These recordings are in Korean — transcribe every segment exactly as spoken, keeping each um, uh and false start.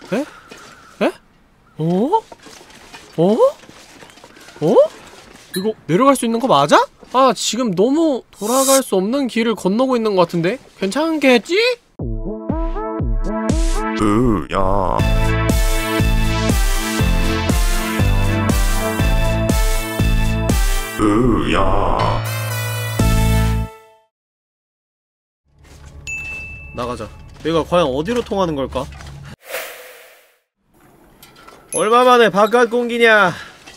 에? 에? 어? 어? 어? 이거 내려갈 수 있는 거 맞아? 아, 지금 너무 돌아갈 수 없는 길을 건너고 있는 것 같은데? 괜찮겠지? 으야. 으야. 나가자. 여기가 과연 어디로 통하는 걸까? 얼마만에 바깥 공기냐?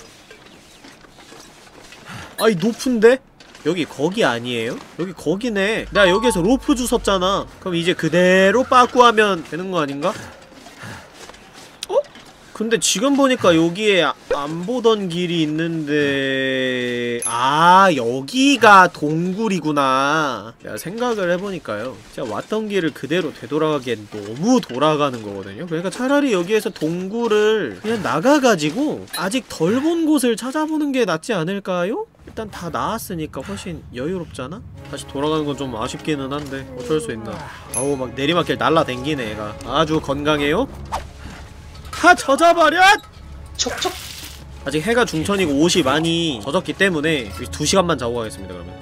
아이, 높은데? 여기 거기 아니에요? 여기 거기네. 나 여기에서 로프 주웠잖아. 그럼 이제 그대로 빠꾸하면 되는 거 아닌가? 어? 근데 지금 보니까 여기에 아, 안 보던 길이 있는데... 아, 여기가 동굴이구나. 야, 생각을 해보니까요, 진짜 왔던 길을 그대로 되돌아가기엔 너무 돌아가는 거거든요. 그러니까 차라리 여기에서 동굴을 그냥 나가가지고 아직 덜 본 곳을 찾아보는 게 낫지 않을까요? 일단 다 나왔으니까 훨씬 여유롭잖아? 다시 돌아가는 건 좀 아쉽기는 한데 어쩔 수 있나. 아우, 막 내리막길 날라댕기네 얘가. 아주 건강해요? 하! 젖어버려! 촉촉. 아직 해가 중천이고 옷이 많이 젖었기 때문에 두 시간만 자고 가겠습니다. 그러면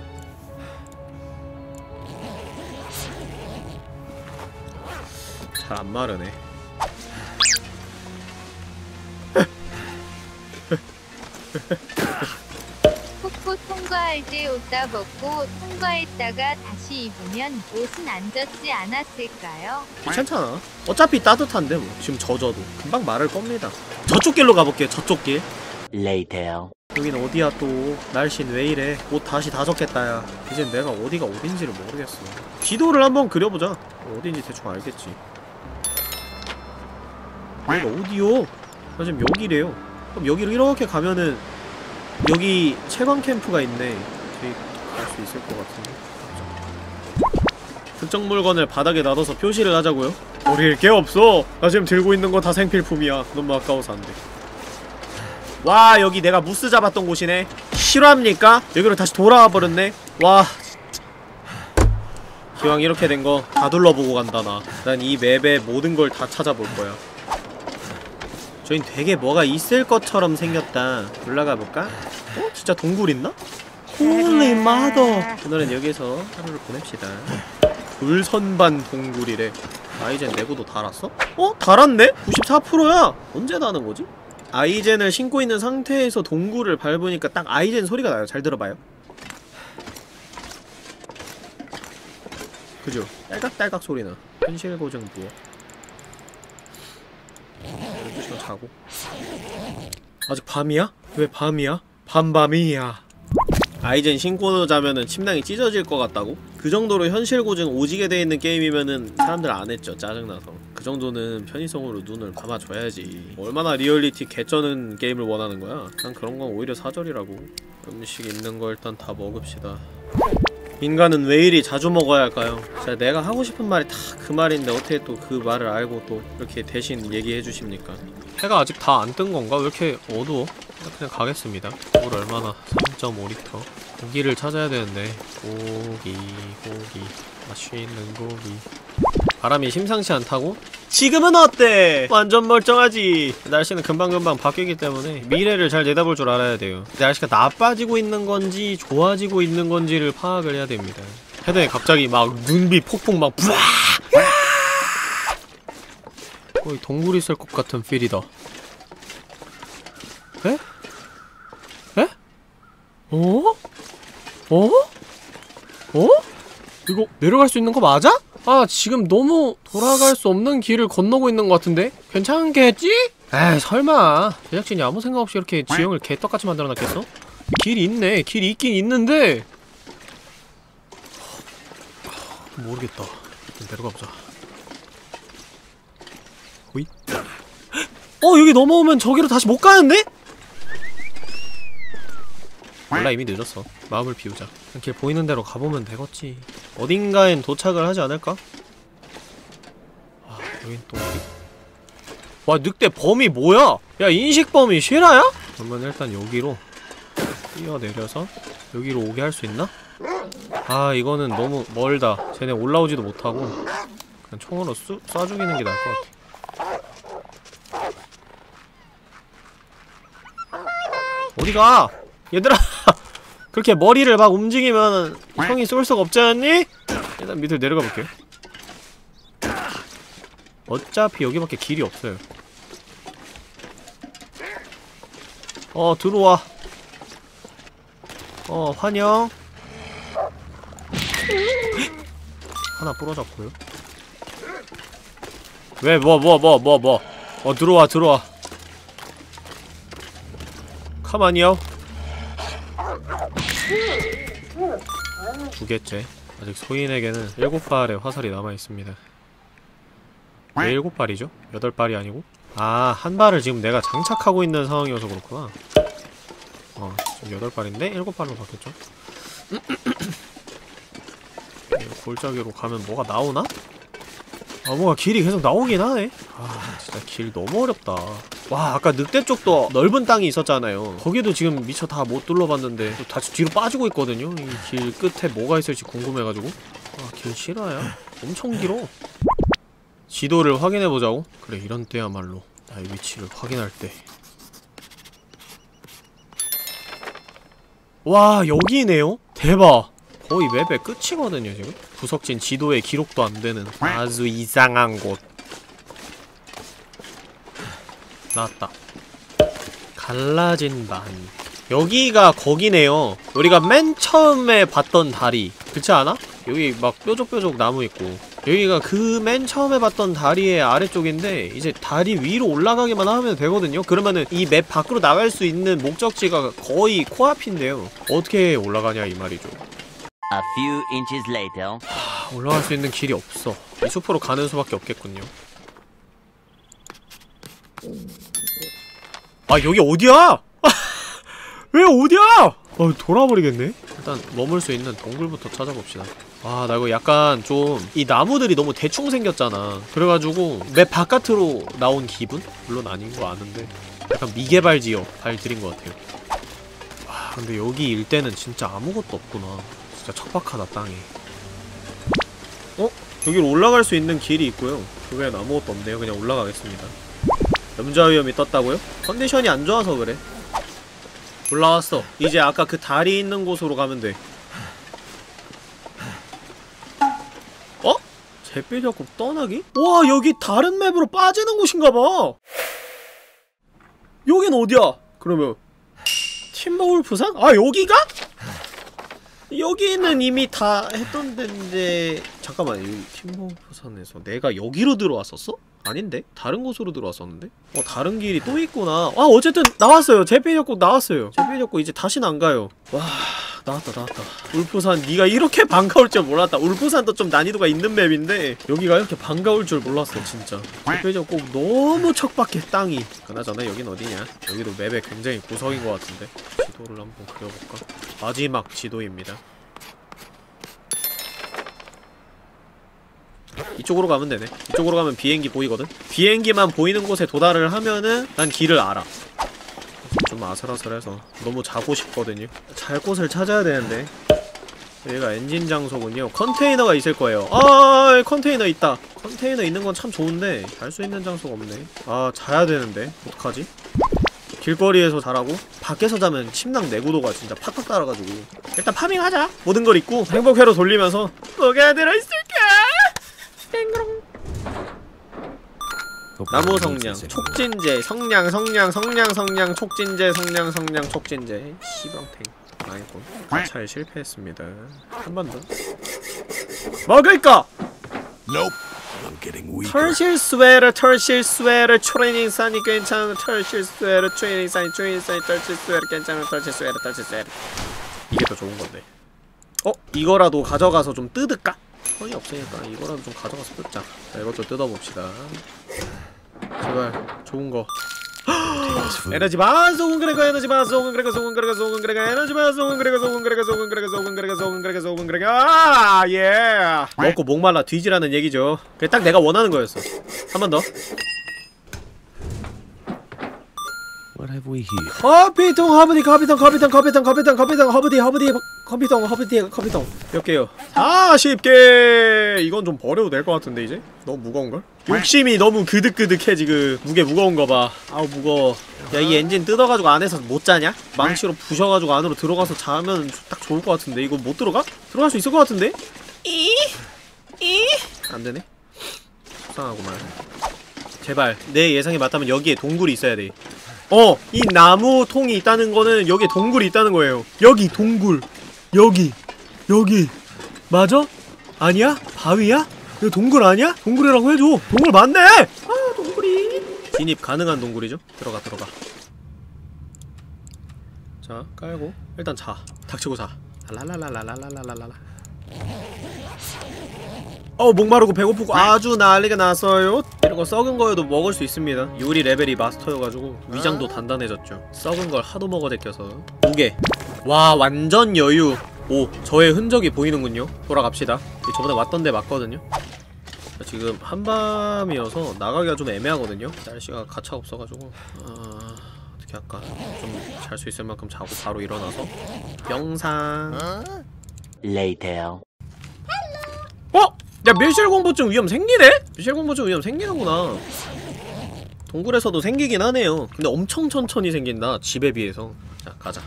잘 안 마르네. 폭포 통과할 때 옷 다 벗고 통과했다가 다시 입으면 옷은 안 젖지 않았을까요? 괜찮잖아. 어차피 따뜻한데 뭐. 지금 젖어도 금방 마를 겁니다. 저쪽 길로 가볼게요. 저쪽 길. Later. 여긴 어디야 또. 날씨는 왜 이래. 옷 다시 다 젖겠다 야. 이젠 내가 어디가 어딘지를 모르겠어. 지도를 한번 그려보자. 어딘지 대충 알겠지. 여기가 어디요? 나 지금 여기래요. 그럼 여기로 이렇게 가면은 여기 채광 캠프가 있네. 저기 갈 수 있을 것 같은데. 특정 물건을 바닥에 놔둬서 표시를 하자고요? 버릴 게 없어! 나 지금 들고 있는 거 다 생필품이야. 너무 아까워서 안 돼. 와, 여기 내가 무스 잡았던 곳이네. 실화입니까? 여기로 다시 돌아와 버렸네. 와, 진짜. 기왕 이렇게 된 거 다 둘러보고 간다 나. 난 이 맵의 모든 걸 다 찾아볼 거야. 저긴 되게 뭐가 있을 것처럼 생겼다. 올라가 볼까? 어? 진짜 동굴 있나? 홀리 마더! 오늘은 여기서 하루를 보냅시다. 불선반 동굴이래. 아이젠 내구도 달았어? 어? 달았네? 구십사 퍼센트야! 언제 다는 거지? 아이젠을 신고 있는 상태에서 동굴을 밟으니까 딱 아이젠 소리가 나요. 잘 들어봐요. 그죠? 딸깍딸깍 소리나. 현실 고증 부어. 열두 시간 자고. 아직 밤이야? 왜 밤이야? 밤밤이야. 아이젠 신고 자면은 침낭이 찢어질 것 같다고? 그 정도로 현실 고증 오지게 돼있는 게임이면은 사람들 안 했죠. 짜증나서. 그 정도는 편의성으로 눈을 감아줘야지. 얼마나 리얼리티 개쩌는 게임을 원하는 거야? 난 그런 건 오히려 사절이라고. 음식 있는 거 일단 다 먹읍시다. 인간은 왜 이리 자주 먹어야 할까요? 진짜 내가 하고 싶은 말이 다 그 말인데 어떻게 또 그 말을 알고 또 이렇게 대신 얘기해 주십니까? 해가 아직 다 안 뜬 건가? 왜 이렇게 어두워? 그냥 가겠습니다. 물 얼마나? 삼 점 오 리터. 고기를 찾아야 되는데. 고기, 고기. 맛있는 고기. 바람이 심상치 않다고? 지금은 어때? 완전 멀쩡하지. 날씨는 금방금방 바뀌기 때문에 미래를 잘 내다볼 줄 알아야 돼요. 날씨가 나빠지고 있는 건지 좋아지고 있는 건지를 파악을 해야 됩니다. 헤드에 갑자기 막 눈비 폭풍 막 부아! 거의 동굴이 있을 것 같은 필이다. 에? 에? 어? 어? 어? 이거 내려갈 수 있는 거 맞아? 아, 지금 너무 돌아갈 수 없는 길을 건너고 있는 것 같은데? 괜찮겠지? 에이, 설마 제작진이 아무 생각 없이 이렇게 지형을 개떡같이 만들어놨겠어? 길이 있네. 길이 있긴 있는데 모르겠다. 일단 내려가보자. 호이? 어, 여기 넘어오면 저기로 다시 못 가는데? 몰라, 이미 늦었어. 마음을 비우자. 길 보이는 대로 가보면 되겠지. 어딘가엔 도착을 하지 않을까? 아, 여긴 또 어디? 와, 늑대 범위 뭐야? 야, 인식 범위 실화야? 그러면 일단 여기로 뛰어내려서 여기로 오게 할 수 있나? 아, 이거는 너무 멀다. 쟤네 올라오지도 못하고 그냥 총으로 쏘, 쏴 죽이는 게 나을 것 같아. 어디가? 얘들아! 그렇게 머리를 막 움직이면 형이 쏠 수가 없지 않니? 일단 밑으로 내려가 볼게요. 어차피 여기밖에 길이 없어요. 어, 들어와. 어, 환영. 하나 부러졌고요. 왜, 뭐, 뭐, 뭐, 뭐, 뭐. 어, 들어와, 들어와. 가만히요. 두 개째. 아직 소인에게는 일곱 발의 화살이 남아있습니다. 왜 일곱 발이죠? 여덟 발이 아니고? 아, 한 발을 지금 내가 장착하고 있는 상황이어서 그렇구나. 어, 지금 여덟 발인데 일곱 발로 바뀌었죠? 골짜기로 가면 뭐가 나오나? 아, 뭔가 길이 계속 나오긴 하네? 아, 진짜 길 너무 어렵다. 와, 아까 늑대 쪽도 넓은 땅이 있었잖아요. 거기도 지금 미처 다 못 둘러봤는데 다시 뒤로 빠지고 있거든요? 이 길 끝에 뭐가 있을지 궁금해가지고. 아, 길 싫어요. 엄청 길어. 지도를 확인해보자고? 그래, 이런 때야말로 나의 위치를 확인할 때. 와, 여기네요? 대박! 거의 맵의 끝이거든요, 지금? 부석진 지도에 기록도 안 되는 아주 이상한 곳. 나왔다. 갈라진 반. 여기가 거기네요. 우리가 맨 처음에 봤던 다리. 그렇지 않아? 여기 막 뾰족뾰족 나무 있고. 여기가 그 맨 처음에 봤던 다리의 아래쪽인데 이제 다리 위로 올라가기만 하면 되거든요? 그러면은 이 맵 밖으로 나갈 수 있는 목적지가 거의 코앞인데요. 어떻게 올라가냐 이 말이죠. A few inches later. 하, 올라갈 수 있는 길이 없어. 이 숲으로 가는 수밖에 없겠군요. 아, 여기 어디야? 왜 어디야? 어, 돌아버리겠네? 일단 머물 수 있는 동굴부터 찾아봅시다. 아, 나 이거 약간 좀 이 나무들이 너무 대충 생겼잖아. 그래가지고 맵 바깥으로 나온 기분? 물론 아닌 거 아는데 약간 미개발 지역 발 들인 것 같아요. 와, 근데 여기 일대는 진짜 아무것도 없구나. 진짜 척박하다, 땅이. 어? 여기로 올라갈 수 있는 길이 있고요. 그외엔 아무것도 없네요. 그냥 올라가겠습니다. 염좌 위험이 떴다고요? 컨디션이 안 좋아서 그래. 올라왔어. 이제 아까 그 다리 있는 곳으로 가면 돼. 어? 잿빛 잡고 떠나기? 와, 여기 다른 맵으로 빠지는 곳인가봐. 여긴 어디야? 그러면 팀버울프산? 아, 여기가? 여기는 이미 다 했던 데인데 잠깐만, 여기 팀버울프산에서 내가 여기로 들어왔었어? 아닌데? 다른 곳으로 들어왔었는데? 어, 다른 길이 또 있구나. 아, 어쨌든 나왔어요. 잿빛역곡 나왔어요. 잿빛역곡 이제 다시는 안 가요. 와, 나왔다 나왔다. 울프산, 네가 이렇게 반가울 줄 몰랐다. 울프산도 좀 난이도가 있는 맵인데 여기가 이렇게 반가울 줄 몰랐어 진짜. 잿빛역곡 너무 척박해, 땅이. 그나저나 여긴 어디냐? 여기도 맵의 굉장히 구석인 것 같은데. 지도를 한번 그려볼까? 마지막 지도입니다. 이쪽으로 가면 되네. 이쪽으로 가면 비행기 보이거든? 비행기만 보이는 곳에 도달을 하면은 난 길을 알아. 좀 아슬아슬해서 너무 자고 싶거든요. 잘 곳을 찾아야 되는데. 여기가 엔진 장소군요. 컨테이너가 있을 거예요. 아, 컨테이너 있다. 컨테이너 있는 건 참 좋은데 잘 수 있는 장소가 없네. 아, 자야 되는데 어떡하지? 길거리에서 자라고? 밖에서 자면 침낭 내구도가 진짜 팍팍 따라가지고. 일단 파밍하자. 모든 걸 잊고 행복회로 돌리면서 뭐가 들어있을까? 땡그롱. 나무 성냥, 촉진제, 성냥, 성냥, 성냥, 성냥, 촉진제, 성냥, 성냥, 촉진제. 시방탱. 아이고, 과차에 실패했습니다. 한 번 더. 먹을까? 털실 스웨터, 털실 스웨터, 트레이닝 산이 괜찮은 털실 스웨터, 트레이닝 산이, 트레이닝 산이, 털실 스웨터 괜찮은 털실 스웨터, 털실 스웨터. 이게 더 좋은 건데. 어? 이거라도 가져가서 좀 뜯을까? 손이 없으니까 이거라도 좀 가져가서 뜯자. 자, 이것도 뜯어봅시다. 제발 좋은 거. 에너지 반 소금 그래가 에너지 반 소금 그래가 소금 그래가 소금 그래가 에너지 반 소금 그래가 소금 그래가 소금 그래가 소금 그래가 소금 그래가 소금 그래가. 아, 예. 먹고 목말라 뒤지라는 얘기죠. 그게 딱 내가 원하는 거였어. 한 번 더. What have we here? 커피통 허브디 커피통 커피통 커피통 커피통 커피통 허브디 허브디 커피통 허브디 커피통 몇 개요? 사십 개. 이건 좀 버려도 될 것 같은데 이제? 너무 무거운걸? 욕심이 너무 그득그득해 지금. 무게 무거운 거 봐. 아우 무거워. 야 이 엔진 뜯어가지고 안에서 못 자냐? 망치로 부셔가지고 안으로 들어가서 자면 딱 좋을 것 같은데 이거 못 들어가? 들어갈 수 있을 것 같은데? 이? 이? 안 되네. 속상하구만. 제발 내 예상이 맞다면 여기에 동굴이 있어야 돼. 어! 이 나무 통이 있다는 거는 여기에 동굴이 있다는 거예요. 여기 동굴. 여기. 여기. 맞아? 아니야? 바위야? 이거 동굴 아니야? 동굴이라고 해줘. 동굴 맞네! 아 동굴이. 진입 가능한 동굴이죠? 들어가 들어가. 자 깔고 일단 자. 닥치고 자. 랄랄랄랄랄랄랄랄라. 어 목마르고 배고프고 아주 난리가 났어요. 이런거 썩은 거여도 먹을 수 있습니다. 요리 레벨이 마스터여가지고 위장도 단단해졌죠. 썩은 걸 하도 먹어 제껴서. 무게 와 완전 여유. 오 저의 흔적이 보이는군요. 돌아갑시다. 저번에 왔던 데 맞거든요. 지금 한밤이어서 나가기가 좀 애매하거든요. 날씨가 가차 없어가지고 아... 어떻게 할까. 좀 잘 수 있을 만큼 자고 바로 일어나서 영상. Later. 어? 야 밀실공포증 위험 생기네? 밀실공포증 위험 생기는구나. 동굴에서도 생기긴 하네요. 근데 엄청 천천히 생긴다 집에 비해서. 자 가자.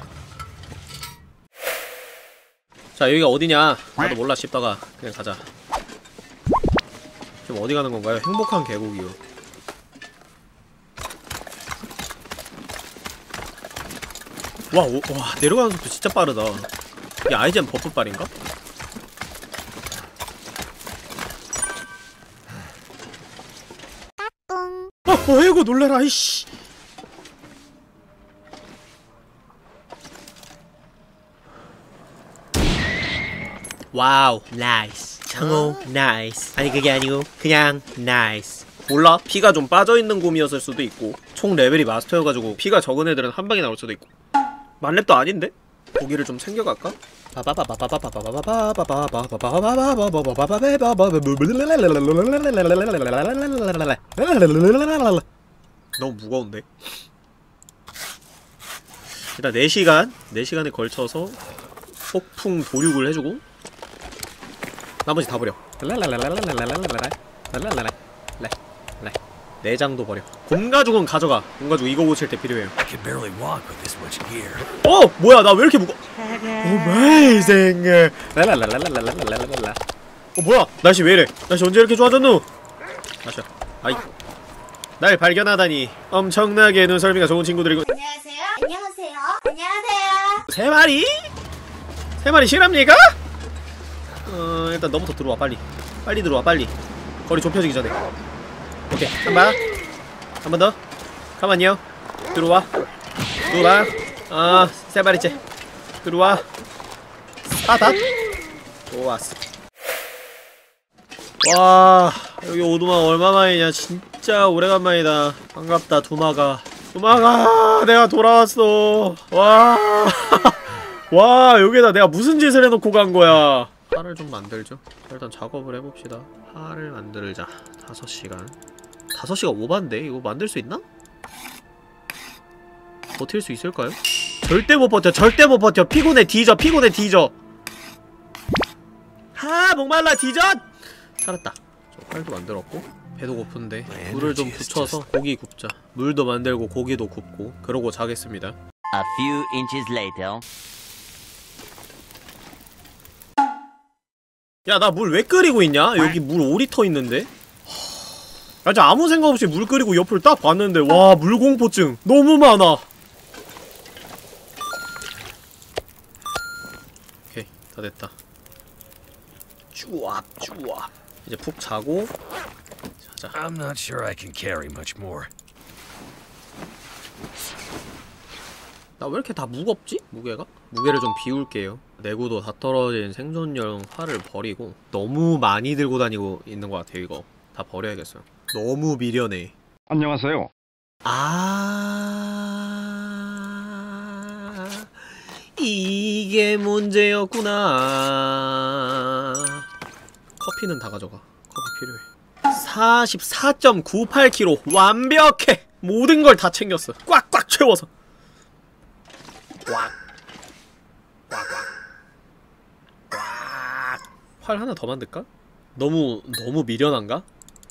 자 여기가 어디냐 나도 몰라 싶다가 그냥 가자. 지금 어디 가는 건가요? 행복한 계곡이요. 와, 오, 와 내려가는 속도 진짜 빠르다. 이게 아이젠 버프빨인가? 어, 어이구 놀래라 이씨. 와우 나이스. 창호 나이스. 아니 그게 아니고 그냥 나이스. 몰라 피가 좀 빠져있는 곰이었을 수도 있고 총 레벨이 마스터여가지고 피가 적은 애들은 한 방에 나올 수도 있고. 만렙도 아닌데? 고기를 좀 챙겨갈까? 너무 무거운데? 일단 네 시간 네 시간에 걸쳐서 폭풍 도륙을 해주고 나머지 다 버려. 내장도 버려. 곰가죽은 가져가. 곰가죽 이거 고칠 때 필요해요. 어! 뭐야 나 왜 이렇게 무거... 어메이징. 어 뭐야 날씨 왜 이래. 날씨 언제 이렇게 좋아졌노? 마셔. 아이 날 발견하다니 엄청나게 눈썰미가 좋은 친구들이고. 안녕하세요. 안녕하세요. 안녕하세요. 세 마리? 세 마리 실합니까? 어 일단 너부터 들어와 빨리. 빨리 들어와 빨리. 거리 좁혀지기 전에. 오케이 한번 한 번 더. 가만요. 들어와 들어와. 아 세 마리째 들어와. 사다 좋았어. 와 여기 오두막 얼마만이냐. 진짜 오래간만이다. 반갑다 두마가. 두마가 내가 돌아왔어. 와 와 여기다 내가 무슨 짓을 해놓고 간거야. 활을 좀 만들죠. 일단 작업을 해봅시다. 활을 만들자. 다섯 시간 다섯 시간 오반데? 이거 만들 수 있나? 버틸 수 있을까요? 절대 못 버텨 절대 못 버텨. 피곤해 뒤져 피곤해 뒤져. 하 목말라 뒤져. 살았다. 저 활도 만들었고 배도 고픈데 물을 좀 붙여서 고기 굽자. 물도 만들고 고기도 굽고 그러고 자겠습니다. A few inches later. 야 나 물 왜 끓이고 있냐? 여기 물 오 리터 있는데? 야 진짜 아무 생각 없이 물 끓이고 옆을 딱 봤는데 와 물공포증 너무 많아. 오케이 다 됐다. 쭈압 쭈압. 이제 푹 자고 자자. I'm not sure I can carry much more. 나 왜 이렇게 다 무겁지? 무게가? 무게를 좀 비울게요. 내구도 다 떨어진 생존용 활을 버리고 너무 많이 들고 다니고 있는 것 같아요. 이거 다 버려야겠어요. 너무 미련해. 안녕하세요. 아 이게 문제였구나. 커피는 다 가져가. 커피 필요해. 사십사 점 구팔 킬로그램 완벽해. 모든 걸 다 챙겼어. 꽉꽉 채워서. 꽉. 꽉꽉. 꽉. 활 하나 더 만들까? 너무 너무 미련한가?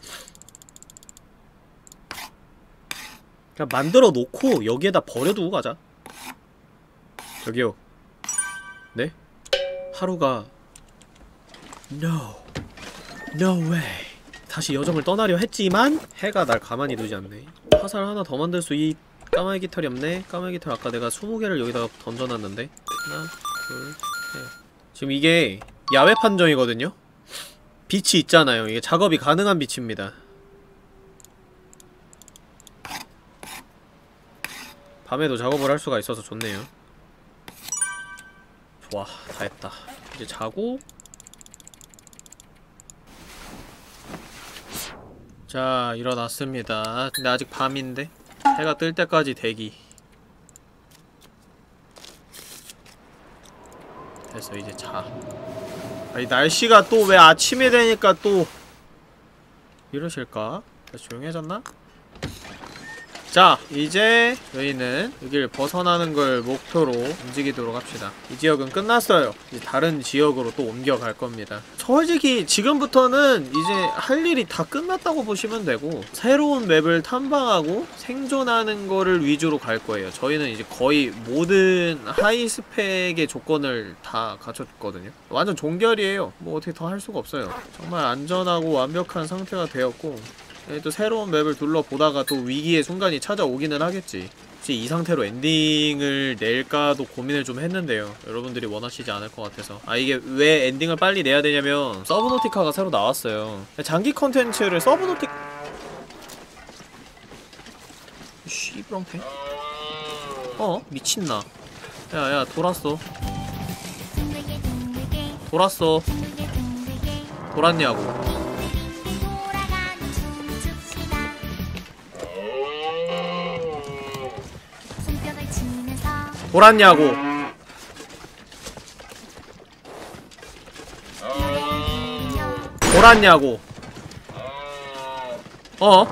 그냥 만들어 놓고 여기에다 버려두고 가자. 저기요. 네? 하루가 No. No way. 다시 여정을 떠나려 했지만 해가 날 가만히 두지 않네. 화살 하나 더 만들 수 이 까마귀 깃털이 없네. 까마귀 깃털 아까 내가 스무 개를 여기다가 던져놨는데. 하나, 둘, 셋. 지금 이게 야외 판정이거든요? 빛이 있잖아요. 이게 작업이 가능한 빛입니다. 밤에도 작업을 할 수가 있어서 좋네요. 좋아, 다 했다. 이제 자고. 자, 일어났습니다. 근데 아직 밤인데 해가 뜰 때까지 대기. 됐어, 이제 자. 아니, 날씨가 또 왜 아침이 되니까 또 이러실까? 다시 조용해졌나? 자, 이제 저희는 여기를 벗어나는 걸 목표로 움직이도록 합시다. 이 지역은 끝났어요. 이제 다른 지역으로 또 옮겨갈 겁니다. 솔직히 지금부터는 이제 할 일이 다 끝났다고 보시면 되고 새로운 맵을 탐방하고 생존하는 거를 위주로 갈 거예요. 저희는 이제 거의 모든 하이스펙의 조건을 다 갖췄거든요. 완전 종결이에요. 뭐 어떻게 더 할 수가 없어요. 정말 안전하고 완벽한 상태가 되었고 또 새로운 맵을 둘러보다가 또 위기의 순간이 찾아오기는 하겠지. 혹시 이 상태로 엔딩을 낼까도 고민을 좀 했는데요. 여러분들이 원하시지 않을 것 같아서. 아, 이게 왜 엔딩을 빨리 내야 되냐면 서브노티카가 새로 나왔어요. 장기 컨텐츠를 서브노티... 씨브렁탱? 어? 미친나. 야야, 돌았어. 돌았어. 돌았냐고. 돌았냐고. 돌았냐고. 어?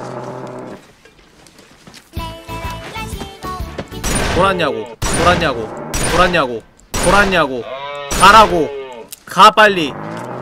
돌았냐고. 돌았냐고. 돌았냐고. 돌았냐고. 가라고. 가 빨리.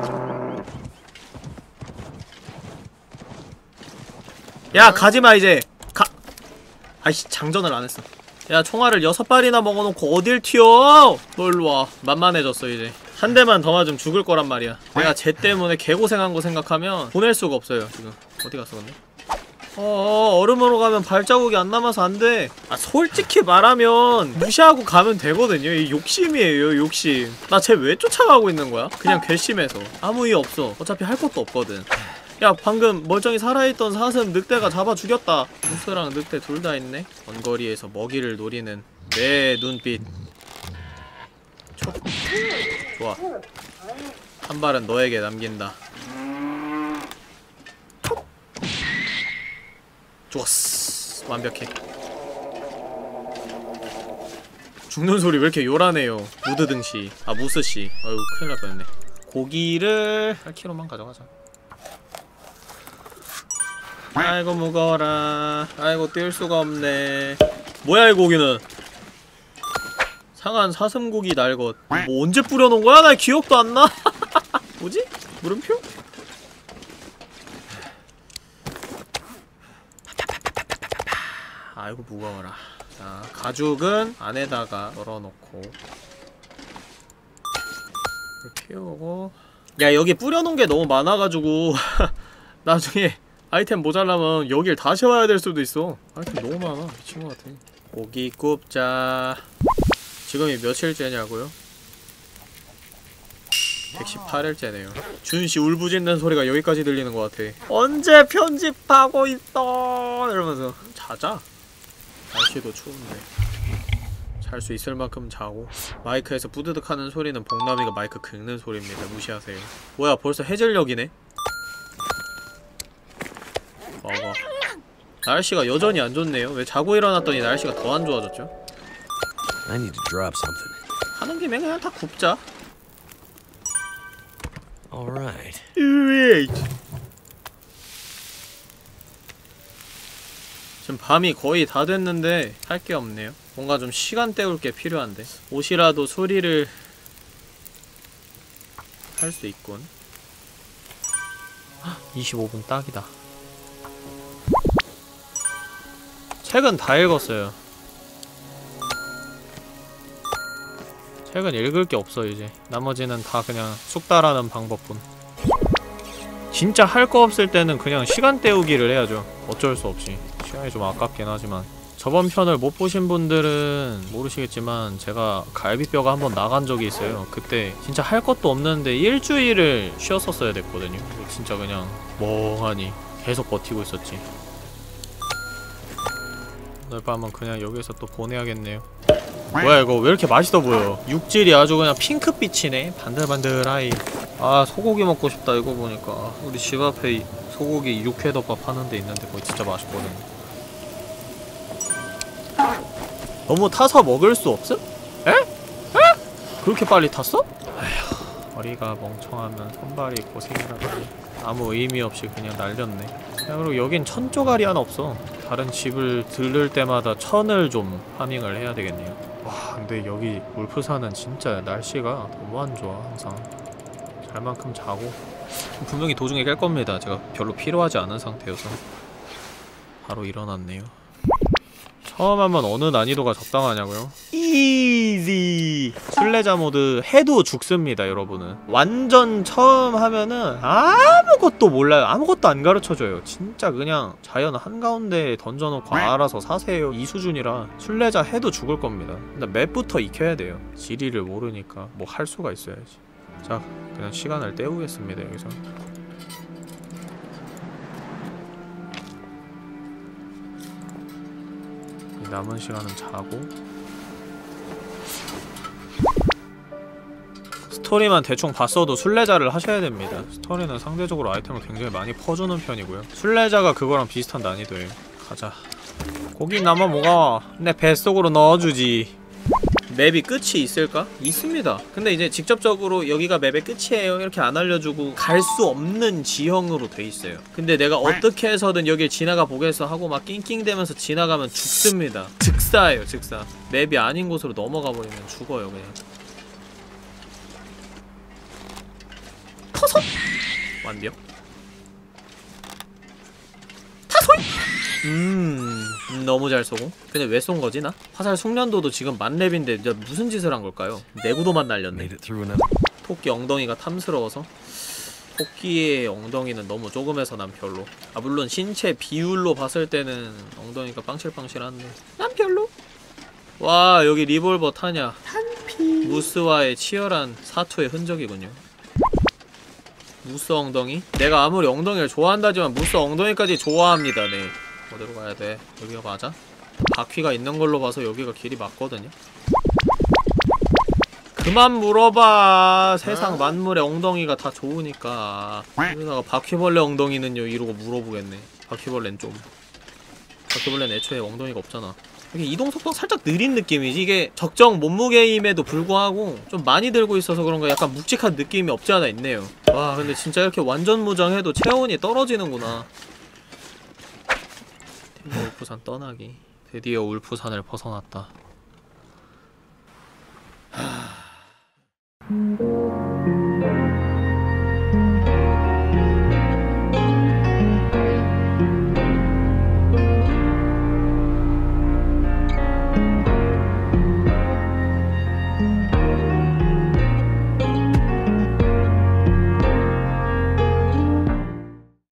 야, 가지마 이제. 가. 아이씨, 장전을 안 했어. 야, 총알을 여섯 발이나 먹어놓고 어딜 튀어! 너 일로와. 만만해졌어 이제. 한 대만 더 맞으면 죽을 거란 말이야. 내가 쟤 때문에 개고생한 거 생각하면 보낼 수가 없어요 지금. 어디 갔어 근데? 어어, 얼음으로 가면 발자국이 안 남아서 안 돼. 아, 솔직히 말하면 무시하고 가면 되거든요. 이 욕심이에요, 욕심. 나 쟤 왜 쫓아가고 있는 거야? 그냥 괘씸해서. 아무 이유 없어. 어차피 할 것도 없거든. 야, 방금 멀쩡히 살아있던 사슴 늑대가 잡아 죽였다. 보스랑 늑대 둘 다 있네. 원거리에서 먹이를 노리는 내 눈빛. 촉. 좋아. 한 발은 너에게 남긴다. 좋았어. 완벽해. 죽는 소리 왜 이렇게 요란해요. 무드등씨. 아, 무스씨. 아유, 큰일 날 뻔했네. 고기를 팔 킬로그램만 가져가자. 아이고 무거워라. 아이고 뛸 수가 없네. 뭐야 이 고기는. 상한 사슴고기 날것. 뭐 언제 뿌려놓은 거야? 나 기억도 안 나. 뭐지? 물음표? 아이고 무거워라. 자, 가죽은 안에다가 널어놓고 피우고. 야, 여기 뿌려놓은 게 너무 많아가지고 나중에 아이템 모자라면 여길 다시 와야 될 수도 있어. 아이템 너무 많아. 미친 것 같아. 고기 굽자. 지금이 며칠째냐고요? 백십팔 일째네요. 준씨 울부짖는 소리가 여기까지 들리는 것 같아. 언제 편집하고 있어! 이러면서. 자자. 날씨도 추운데. 잘 수 있을 만큼 자고. 마이크에서 뿌드득 하는 소리는 복남이가 마이크 긁는 소리입니다. 무시하세요. 뭐야, 벌써 해질녘이네? 먹어. 날씨가 여전히 안 좋네요. 왜 자고 일어났더니 날씨가 더 안 좋아졌죠? I need to drop something. 하는 김에 그냥 다 굽자. Alright. 저 지금 밤이 거의 다 됐는데 할 게 없네요. 뭔가 좀 시간 때울 게 필요한데 옷이라도 수리를 할 수 있군. 이십오 분 딱이다. 책은 다 읽었어요. 책은 읽을 게 없어 이제. 나머지는 다 그냥 숙달하는 방법뿐. 진짜 할 거 없을 때는 그냥 시간 때우기를 해야죠. 어쩔 수 없이. 시간이 좀 아깝긴 하지만. 저번 편을 못 보신 분들은 모르시겠지만 제가 갈비뼈가 한번 나간 적이 있어요. 그때 진짜 할 것도 없는데 일주일을 쉬었었어야 됐거든요. 진짜 그냥 멍하니 계속 버티고 있었지. 오늘 밤은 그냥 여기서 또 보내야겠네요. 뭐야 이거 왜 이렇게 맛있어 보여. 육질이 아주 그냥 핑크빛이네. 반들반들하이. 아 소고기 먹고 싶다 이거 보니까. 우리 집 앞에 소고기 육회덮밥 하는 데 있는데 거기 진짜 맛있거든. 너무 타서 먹을 수 없음? 에? 에? 그렇게 빨리 탔어? 아휴 머리가 멍청하면 손발이 고생이라더니 아무 의미 없이 그냥 날렸네. 야, 그리고 여긴 천 쪼가리 하나 없어. 다른 집을 들를 때마다 천을 좀 파밍을 해야 되겠네요. 와 근데 여기 울프산은 진짜 날씨가 너무 안 좋아. 항상 잘만큼 자고 분명히 도중에 깰 겁니다. 제가 별로 필요하지 않은 상태여서 바로 일어났네요. 처음 하면 어느 난이도가 적당하냐고요? 이지 순례자 모드 해도 죽습니다 여러분은. 완전 처음 하면은 아무것도 몰라요. 아무것도 안 가르쳐줘요. 진짜 그냥 자연 한가운데 던져놓고 알아서 사세요 이 수준이라 순례자 해도 죽을 겁니다. 근데 맵부터 익혀야 돼요. 지리를 모르니까 뭐 할 수가 있어야지. 자 그냥 시간을 때우겠습니다 여기서. 남은 시간은 자고 스토리만 대충 봤어도 순례자를 하셔야 됩니다. 스토리는 상대적으로 아이템을 굉장히 많이 퍼주는 편이고요. 순례자가 그거랑 비슷한 난이도예요. 가자. 고기 남아 뭐가 내 뱃속으로 넣어주지. 맵이 끝이 있을까? 있습니다. 근데 이제 직접적으로 여기가 맵의 끝이에요 이렇게 안 알려주고 갈 수 없는 지형으로 돼 있어요. 근데 내가 어떻게 해서든 여길 지나가 보겠어 하고 막 낑낑대면서 지나가면 죽습니다. 즉사예요 즉사. 맵이 아닌 곳으로 넘어가 버리면 죽어요 그냥. 터서! 완벽. 타소이! 음... 너무 잘 쏘고. 근데 왜 쏜 거지 나? 화살 숙련도도 지금 만렙인데 무슨 짓을 한 걸까요? 내구도만 날렸네. 토끼 엉덩이가 탐스러워서? 토끼의 엉덩이는 너무 조금해서 난 별로. 아 물론 신체 비율로 봤을 때는 엉덩이가 빵실빵실한데 난 별로. 와 여기 리볼버 타냐. 탄피. 무스와의 치열한 사투의 흔적이군요. 무스 엉덩이? 내가 아무리 엉덩이를 좋아한다지만 무스 엉덩이까지 좋아합니다. 네. 어디로 가야 돼? 여기가 맞아? 바퀴가 있는 걸로 봐서 여기가 길이 맞거든요? 그만 물어봐! 세상 만물의 엉덩이가 다 좋으니까. 그러다가 바퀴벌레 엉덩이는요? 이러고 물어보겠네. 바퀴벌레는 좀. 바퀴벌레는 애초에 엉덩이가 없잖아. 이게 이동속도가 살짝 느린 느낌이지. 이게 적정 몸무게임에도 불구하고 좀 많이 들고 있어서 그런가 약간 묵직한 느낌이 없지 않아 있네요. 와 근데 진짜 이렇게 완전 무장해도 체온이 떨어지는구나. 팀버 울프산 떠나기. 드디어 울프산을 벗어났다. 하...